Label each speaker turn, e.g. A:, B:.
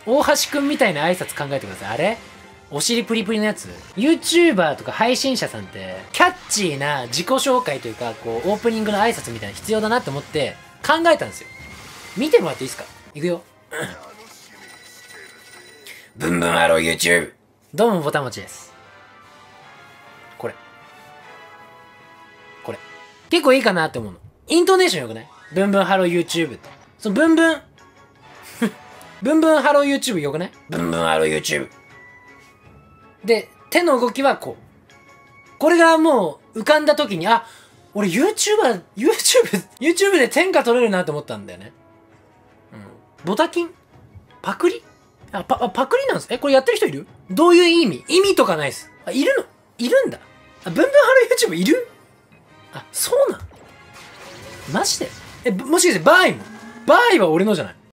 A: 大橋くんみたいな挨拶考えてください。あれお尻プリプリのやつ。 YouTuber とか配信者さんってキャッチーな自己紹介というか、こうオープニングの挨拶みたいなの必要だなって思って考えたんですよ。見てもらっていいですか。いくよ。ブンブンハロー YouTube。 どうもボタン持ちです。これ結構いいかなって思うの。イントネーションよくない？ブンブンハロー YouTube と。そのブンブンブンブンハロー YouTube よくない？ブンブンハロー YouTube。で、手の動きはこう。これがもう浮かんだ時に、あ、俺 YouTube で天下取れるなと思ったんだよね。うん。ボタキン？パクリ？パクリなんです。これやってる人いる？どういう意味とかないです。いるの？いるんだ。ブンブンハロー YouTube いる？そうなん？マジで？もしかしてバーイは俺のじゃない？